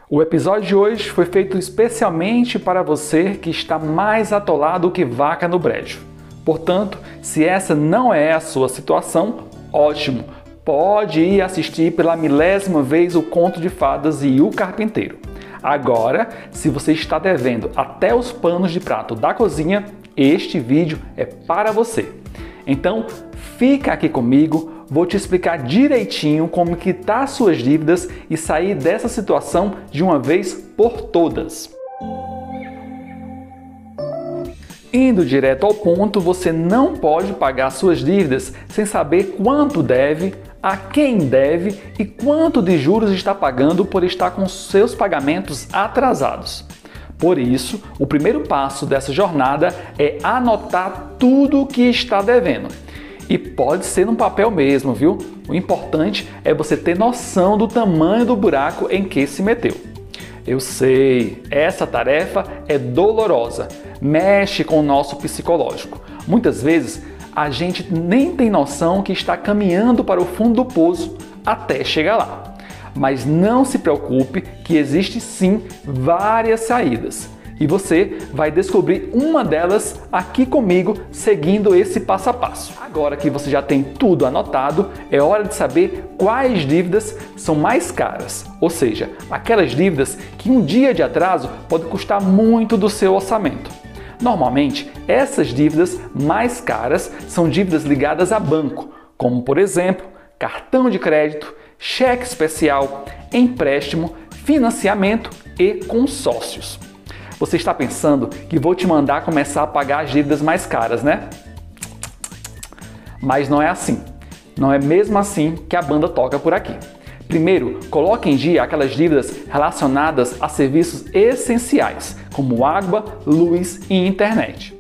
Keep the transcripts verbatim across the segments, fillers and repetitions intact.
O episódio de hoje foi feito especialmente para você que está mais atolado que vaca no brejo. Portanto, se essa não é a sua situação, ótimo! Pode ir assistir pela milésima vez o Conto de Fadas e o Carpinteiro. Agora, se você está devendo até os panos de prato da cozinha, este vídeo é para você. Então, fica aqui comigo, vou te explicar direitinho como quitar suas dívidas e sair dessa situação de uma vez por todas. Indo direto ao ponto, você não pode pagar suas dívidas sem saber quanto deve, a quem deve e quanto de juros está pagando por estar com seus pagamentos atrasados. Por isso, o primeiro passo dessa jornada é anotar tudo o que está devendo. E pode ser num papel mesmo, viu? O importante é você ter noção do tamanho do buraco em que se meteu. Eu sei, essa tarefa é dolorosa, mexe com o nosso psicológico. Muitas vezes, a gente nem tem noção que está caminhando para o fundo do poço até chegar lá. Mas não se preocupe que existe sim várias saídas. E você vai descobrir uma delas aqui comigo, seguindo esse passo a passo. Agora que você já tem tudo anotado, é hora de saber quais dívidas são mais caras. Ou seja, aquelas dívidas que um dia de atraso pode custar muito do seu orçamento. Normalmente, essas dívidas mais caras são dívidas ligadas a banco, como por exemplo, cartão de crédito, cheque especial, empréstimo, financiamento e consórcios. Você está pensando que vou te mandar começar a pagar as dívidas mais caras, né? Mas não é assim. Não é mesmo assim que a banda toca por aqui. Primeiro, coloque em dia aquelas dívidas relacionadas a serviços essenciais, como água, luz e internet.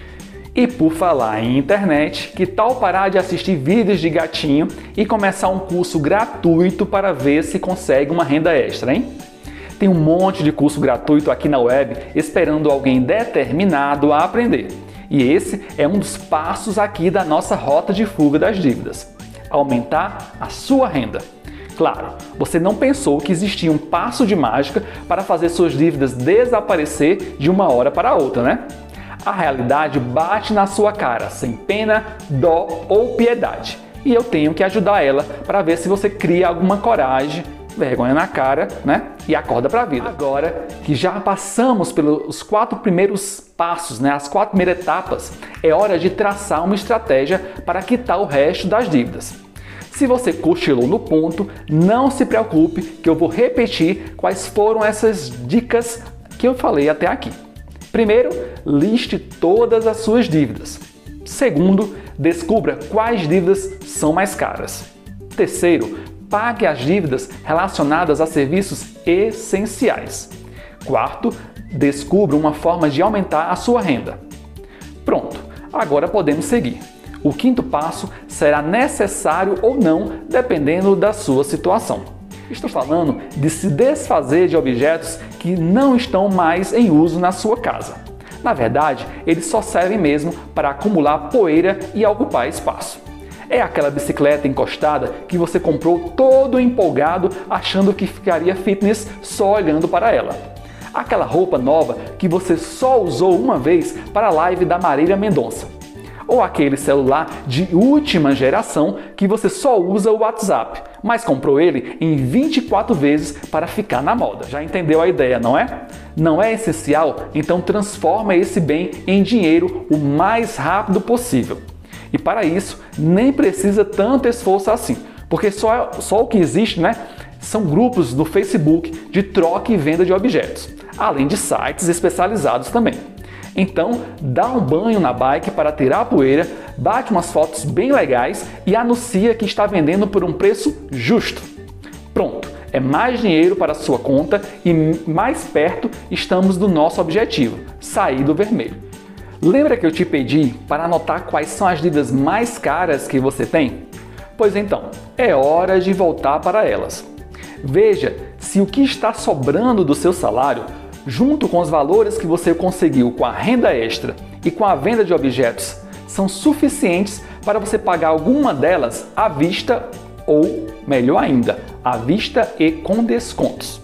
E por falar em internet, que tal parar de assistir vídeos de gatinho e começar um curso gratuito para ver se consegue uma renda extra, hein? Tem um monte de curso gratuito aqui na web esperando alguém determinado a aprender. E esse é um dos passos aqui da nossa rota de fuga das dívidas. Aumentar a sua renda. Claro, você não pensou que existia um passo de mágica para fazer suas dívidas desaparecer de uma hora para outra, né? A realidade bate na sua cara, sem pena, dó ou piedade. E eu tenho que ajudar ela para ver se você cria alguma coragem, vergonha na cara, né? E acorda para a vida. Agora que já passamos pelos quatro primeiros passos, né? As quatro primeiras etapas, é hora de traçar uma estratégia para quitar o resto das dívidas. Se você cochilou no ponto, não se preocupe que eu vou repetir quais foram essas dicas que eu falei até aqui. Primeiro, liste todas as suas dívidas. Segundo, descubra quais dívidas são mais caras. Terceiro, pague as dívidas relacionadas a serviços essenciais. Quarto, descubra uma forma de aumentar a sua renda. Pronto, agora podemos seguir. O quinto passo será necessário ou não, dependendo da sua situação. Estou falando de se desfazer de objetos que não estão mais em uso na sua casa. Na verdade, eles só servem mesmo para acumular poeira e ocupar espaço. É aquela bicicleta encostada que você comprou todo empolgado achando que ficaria fitness só olhando para ela. Aquela roupa nova que você só usou uma vez para a live da Marília Mendonça. Ou aquele celular de última geração que você só usa o WhatsApp, mas comprou ele em vinte e quatro vezes para ficar na moda. Já entendeu a ideia, não é? Não é essencial? Então transforma esse bem em dinheiro o mais rápido possível. E para isso, nem precisa tanto esforço assim, porque só, só o que existe, né, são grupos no Facebook de troca e venda de objetos, além de sites especializados também. Então, dá um banho na bike para tirar a poeira, bate umas fotos bem legais e anuncia que está vendendo por um preço justo. Pronto, é mais dinheiro para a sua conta e mais perto estamos do nosso objetivo, sair do vermelho. Lembra que eu te pedi para anotar quais são as dívidas mais caras que você tem? Pois então, é hora de voltar para elas. Veja se o que está sobrando do seu salário, junto com os valores que você conseguiu com a renda extra e com a venda de objetos, são suficientes para você pagar alguma delas à vista ou, melhor ainda, à vista e com descontos.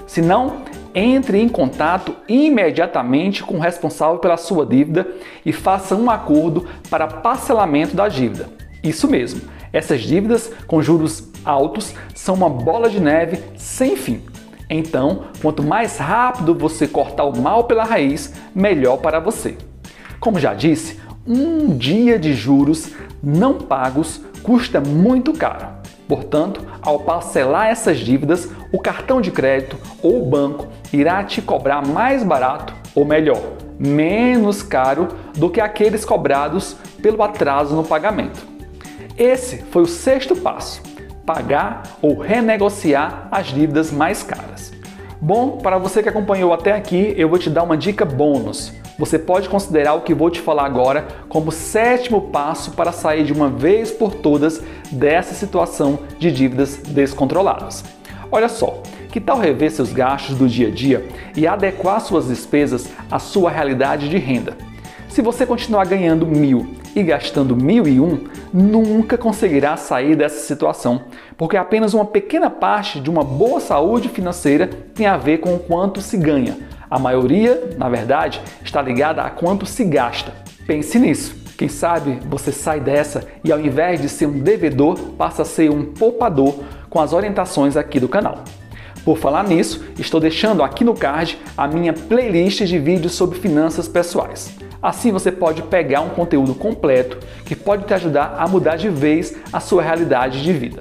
Se não, entre em contato imediatamente com o responsável pela sua dívida e faça um acordo para parcelamento da dívida. Isso mesmo, essas dívidas com juros altos são uma bola de neve sem fim. Então, quanto mais rápido você cortar o mal pela raiz, melhor para você. Como já disse, um dia de juros não pagos custa muito caro. Portanto, ao parcelar essas dívidas, o cartão de crédito ou o banco irá te cobrar mais barato, ou melhor, menos caro do que aqueles cobrados pelo atraso no pagamento. Esse foi o sexto passo: pagar ou renegociar as dívidas mais caras. Bom, para você que acompanhou até aqui, eu vou te dar uma dica bônus. Você pode considerar o que vou te falar agora como o sétimo passo para sair de uma vez por todas dessa situação de dívidas descontroladas. Olha só, que tal rever seus gastos do dia a dia e adequar suas despesas à sua realidade de renda? Se você continuar ganhando mil e gastando mil e um, nunca conseguirá sair dessa situação, porque apenas uma pequena parte de uma boa saúde financeira tem a ver com o quanto se ganha. A maioria, na verdade, está ligada a quanto se gasta. Pense nisso. Quem sabe você sai dessa e, ao invés de ser um devedor, passa a ser um poupador com as orientações aqui do canal. Por falar nisso, estou deixando aqui no card a minha playlist de vídeos sobre finanças pessoais. Assim você pode pegar um conteúdo completo que pode te ajudar a mudar de vez a sua realidade de vida.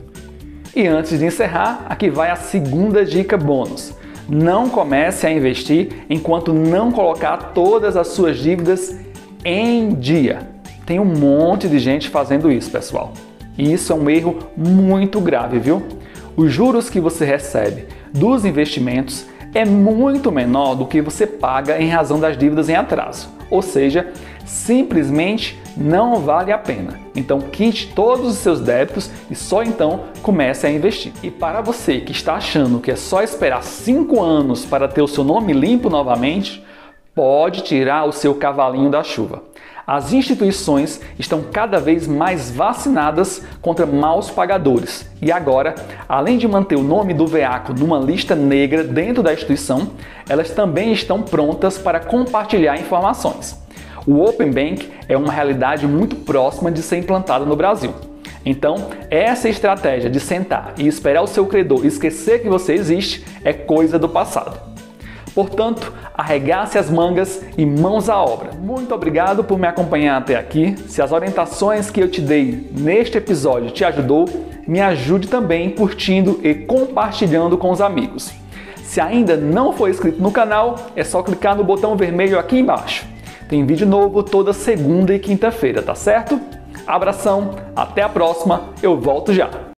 E antes de encerrar, aqui vai a segunda dica bônus. Não comece a investir enquanto não colocar todas as suas dívidas em dia. Tem um monte de gente fazendo isso, pessoal. E isso é um erro muito grave, viu? Os juros que você recebe dos investimentos é muito menor do que você paga em razão das dívidas em atraso. Ou seja, simplesmente não vale a pena. Então quite todos os seus débitos e só então comece a investir. E para você que está achando que é só esperar cinco anos para ter o seu nome limpo novamente, pode tirar o seu cavalinho da chuva. As instituições estão cada vez mais vacinadas contra maus pagadores. E agora, além de manter o nome do veaco numa lista negra dentro da instituição, elas também estão prontas para compartilhar informações. O Open Bank é uma realidade muito próxima de ser implantada no Brasil. Então, essa estratégia de sentar e esperar o seu credor esquecer que você existe é coisa do passado. Portanto, arregace as mangas e mãos à obra. Muito obrigado por me acompanhar até aqui. Se as orientações que eu te dei neste episódio te ajudou, me ajude também curtindo e compartilhando com os amigos. Se ainda não for inscrito no canal, é só clicar no botão vermelho aqui embaixo. Tem vídeo novo toda segunda e quinta-feira, tá certo? Abração, até a próxima, eu volto já!